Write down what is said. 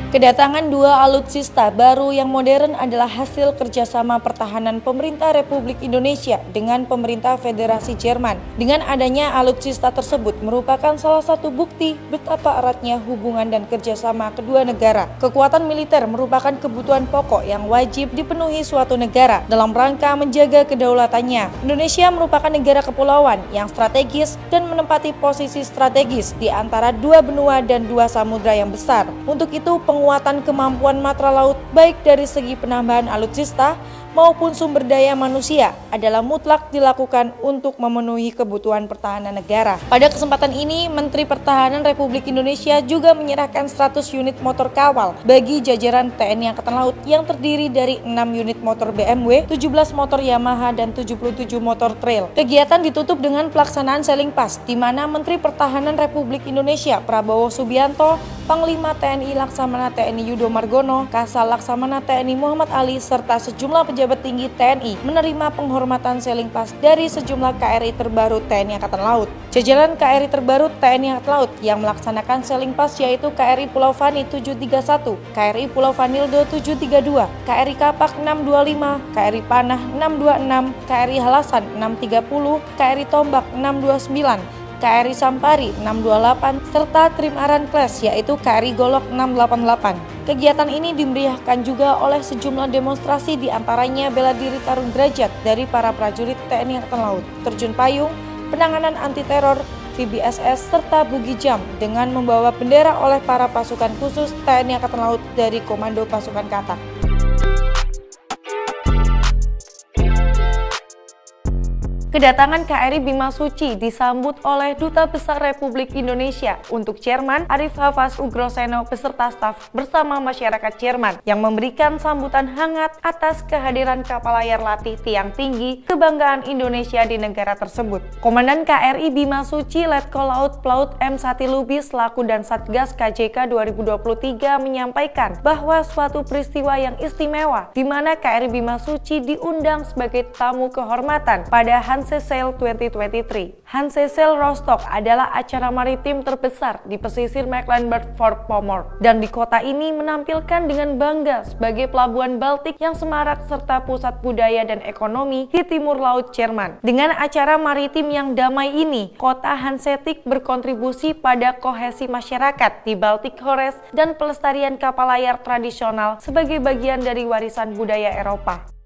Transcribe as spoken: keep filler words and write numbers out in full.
Kedatangan dua alutsista baru yang modern adalah hasil kerjasama pertahanan pemerintah Republik Indonesia dengan pemerintah Federasi Jerman. Dengan adanya alutsista tersebut merupakan salah satu bukti betapa eratnya hubungan dan kerjasama kedua negara. Kekuatan militer merupakan kebutuhan pokok yang wajib dipenuhi suatu negara dalam rangka menjaga kedaulatannya. Indonesia merupakan negara kepulauan yang strategis dan menempati posisi strategis di antara dua benua dan dua samudra yang besar. Untuk itu, penguatan kemampuan matra laut baik dari segi penambahan alutsista maupun sumber daya manusia adalah mutlak dilakukan untuk memenuhi kebutuhan pertahanan negara. Pada kesempatan ini, Menteri Pertahanan Republik Indonesia juga menyerahkan seratus unit motor kawal bagi jajaran T N I Angkatan Laut yang terdiri dari enam unit motor B M W, tujuh belas motor Yamaha, dan tujuh puluh tujuh motor trail. Kegiatan ditutup dengan pelaksanaan sailing pass, di mana Menteri Pertahanan Republik Indonesia Prabowo Subianto, Panglima T N I Laksamana T N I Yudo Margono, Kasal Laksamana T N I Muhammad Ali, serta sejumlah pejabat tinggi T N I menerima penghormatan sailing pass dari sejumlah K R I terbaru T N I Angkatan Laut. Jajaran K R I terbaru T N I Angkatan Laut yang melaksanakan sailing pass yaitu K R I Pulau Fani tujuh tiga satu, K R I Pulau Vanildo tujuh tiga dua, K R I Kapak enam dua lima, K R I Panah enam dua enam, K R I Halasan enam tiga nol, K R I Tombak enam dua sembilan, K R I Sampari enam dua delapan, serta Trimaran Class yaitu K R I Golok enam delapan delapan. Kegiatan ini dimeriahkan juga oleh sejumlah demonstrasi, diantaranya bela diri tarung derajat dari para prajurit T N I Angkatan Laut, terjun payung, penanganan anti-teror, V B S S, serta bugi jam dengan membawa bendera oleh para pasukan khusus T N I Angkatan Laut dari Komando Pasukan Katak. Kedatangan K R I Bima Suci disambut oleh Duta Besar Republik Indonesia untuk Jerman Arif Hafaz Ugroseno beserta staf bersama masyarakat Jerman yang memberikan sambutan hangat atas kehadiran kapal layar latih tiang tinggi kebanggaan Indonesia di negara tersebut. Komandan K R I Bima Suci Letkol Laut Plaut M Satilubis selaku dan Satgas K J K dua ribu dua puluh tiga menyampaikan bahwa suatu peristiwa yang istimewa di mana K R I Bima Suci diundang sebagai tamu kehormatan pada Hansesail dua ribu dua puluh tiga. Hansesail Rostock adalah acara maritim terbesar di pesisir Mecklenburg-Vorpommern dan di kota ini menampilkan dengan bangga sebagai pelabuhan Baltik yang semarak serta pusat budaya dan ekonomi di timur laut Jerman. Dengan acara maritim yang damai ini, kota Hanseatic berkontribusi pada kohesi masyarakat di Baltic Forest dan pelestarian kapal layar tradisional sebagai bagian dari warisan budaya Eropa.